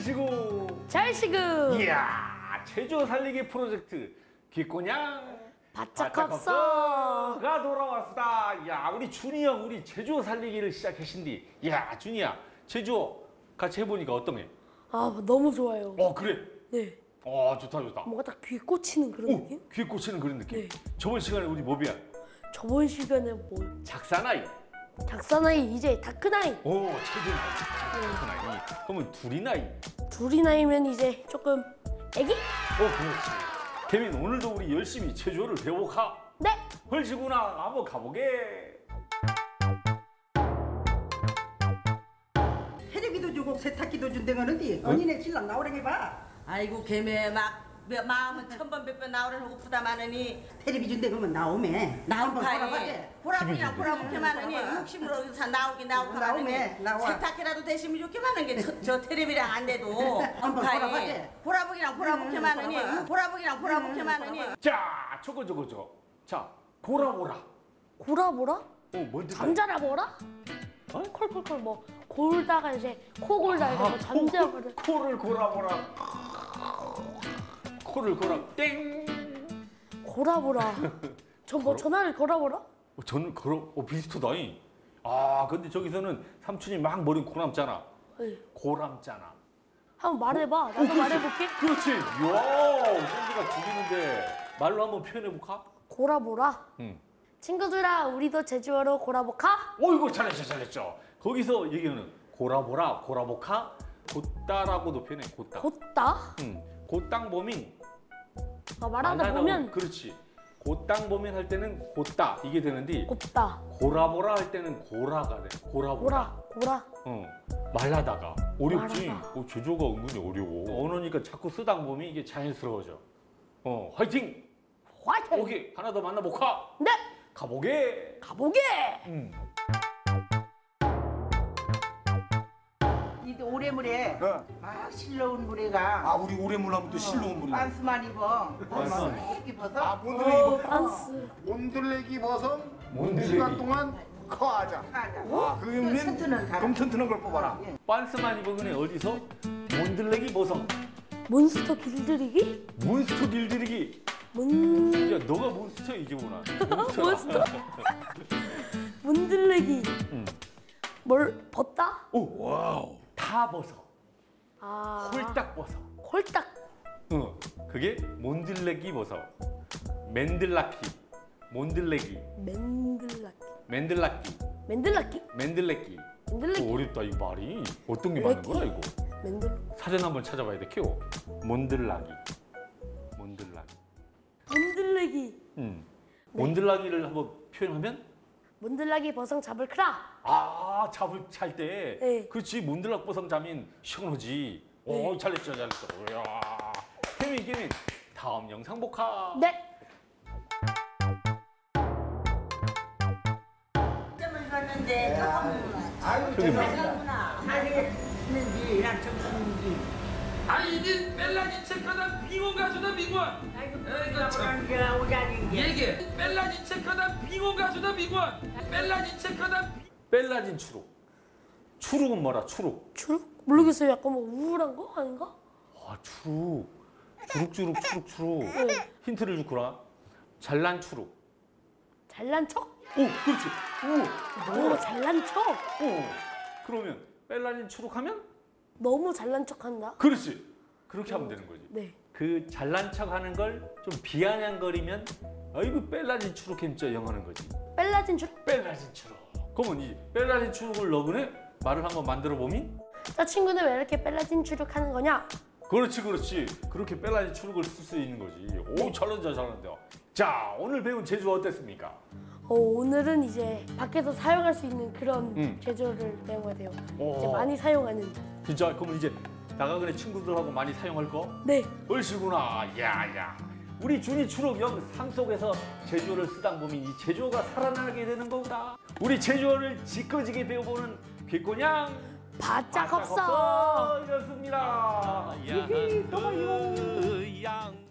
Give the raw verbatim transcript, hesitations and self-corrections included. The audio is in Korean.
얼씨구 잘시구. 이야, 제주 살리기 프로젝트 귓고냥 바짝 없어가 돌아왔다. 야, 우리 준이 형 우리 제주 살리기를 시작하신디. 야, 준이야, 제주 같이 해보니까 어떠해? 아, 너무 좋아요. 어, 그래? 네. 어, 좋다 좋다. 뭔가 딱 귀에 꽂히는 그런 오, 느낌? 귀에 꽂히는 그런 느낌. 네. 저번 시간에 우리 뭐비야? 저번 시간에 뭐 작사나이. 작사나이 이제 다크나이. 오, 체드나이. 다크나이. 그러면 둘이나이. 둘이나이면 이제 조금 애기? 어, 그렇지. 개민, 오늘도 우리 열심히 제주어를 배워가. 네. 헐시구나. 한번 가보게. 텔레비도 주고 세탁기도 준대거는디 언니네 신랑 나오라게 봐. 아이고 걔매 막 마음은 천번 백번 나오려고 부담하느니 텔레비 준대 그러면 나오매. 한번 나오파이 보라봐게. 보라보기랑 보라보기만하니 욕심으로 사 나오긴 나오고 나오매, 하느니 나와. 세탁기라도 대시면 좋게만한 게 저 텔레비랑 안 돼도 한번 파이 보라봐게. 보라보기랑 보라보기만하니 응, 보라보기랑 보라보기만하니 자, 저거 저거 저거. 자, 고라보라. 고라보라? 어, 뭔지 잠자라보라? 어? 콜콜콜 뭐 골다가 이제 코 골다 이제 뭐 잠자보라. 코, 코를 고라보라. 코를 고라. 땡. 고라보라. 저 뭐 전화를 걸어보라? 어, 저는 그럼 어, 비슷하다잉. 아, 근데 저기서는 삼촌이 막 머리 고람잖아. 네. 고람잖아. 한번 말해봐. 나도 말해볼게. 그렇지. 이야, 생기가 죽이는데 말로 한번 표현해볼까? 고라보라. 응. 친구들아, 우리도 제주어로 고라보카? 어, 이거 잘했죠, 잘했죠. 거기서 얘기하는 고라보라, 고라보카, 곧다라고도 표현해. 곧다. 곧다? 응. 곧땅범인. 아, 말하다 보면 그렇지. 곧땅범인 할 때는 곧다 이게 되는데 곧다. 고라보라 할 때는 고라가 돼. 고라보라. 고라, 고라. 어. 말하다가 어렵지. 말하다. 어, 제조가 은근히 어려워. 언어니까 자꾸 쓰다 보면 이게 자연스러워져. 어, 화이팅! 화이팅! 오케이, 하나 더 만나볼까? 네! 가보게. 가보게! 음. 이 오래물에 어. 막 실러온 물에가 아 우리 오래물 하면 또 실로운 물이네. 반스만 입어. 반스만. 반스만 입어서 아 몬들레기 어, 버섯. 반스. 몬들레기 버섯. 몬들레기. 시간 동안 커하자. 하자. 아 그러면 튼튼한 사람. 그럼 튼튼한 걸 뽑아라. 예. 빤스만 입은 어디서? 몬들레기 버섯. 몬스터 길들이기? 몬스터 길들이기. 몬... 야, 너가 몬스터 이제구나. 몬스터. 몬스터? 몬들레기. 응. 뭘 벗다? 오, 와우. 다 벗어. 아. 홀딱 벗어. 홀딱. 어, 그게 몬들레기 버섯. 맨들라키. 몬들레기. 맨들라기. 맨들라키. 맨들라기. 맨들레기. 맨들레기. 어, 어렵다 이 말이. 어떤 게 많은 거야 이거? 맨들. 사전 한번 찾아봐야 돼. 키워. 몬들라기. 몬들라기. 몬들레기. 음. 네. 몬들라기를 한번 표현하면 몬들라기 버성 잡을 크라. 아, 잡을 찰 때. 네. 그렇지. 몬들락 버섯 자면 시원하지. 오, 네. 잘했죠, 잘했어. 이야. 케민, 케민. 다음 영상 복화. 네. 점을 줬는데 조금 저기 뭐. 잘하구나 잘했는지 난 정신인지 아니 이게 멜라닌 체크하다 빙원 가수다 빙원. 아이고 에이그 참. 그런 게 오자는 게 얘기. 멜라닌 체크하다 빙원 가수다 빙원. 멜라닌 체크하다. 벨라진 추룩. 추룩은 뭐라? 추룩. 추룩? 모르겠어요. 약간 뭐 우울한 거 아닌가? 아, 추룩. 주룩주룩 추룩추룩. 네. 힌트를 주거라. 잘난 추룩. 잘난 척? 오, 그렇지. 오, 오, 잘난 척. 오. 그러면 벨라진 추룩하면? 너무 잘난 척한다. 그렇지. 그렇게 하면 되는 거지. 네. 그 잘난 척하는 걸 좀 비아냥거리면 아이고 벨라진 추룩했죠 영하는 거지. 벨라진 추룩. 벨라진 추룩. 그러면 이 벨라진 추룩을 너그네 말을 한번 만들어 보면? 나 친구는 왜 이렇게 벨라진 추룩하는 거냐? 그렇지, 그렇지. 그렇게 벨라진 추룩을 쓸 수 있는 거지. 오, 잘한다, 잘한다. 자, 오늘 배운 제주어 어땠습니까? 어, 오늘은 이제 밖에서 사용할 수 있는 그런 음. 제주어를 배워야 돼요. 오. 이제 많이 사용하는. 진짜 그러면 이제 나가그네 친구들하고 많이 사용할 거? 네. 얼씨구나. 야, 야. 우리 준이 추록 영상 속에서 제주어를 쓰다 보면 이 제주어가 살아나게 되는 거구나. 우리 제주어를 지꺼지게 배워보는 귓고냥 바짝 바짝 없어. 없어. 이렇습니다. 이게 또 봐, 이거. 양.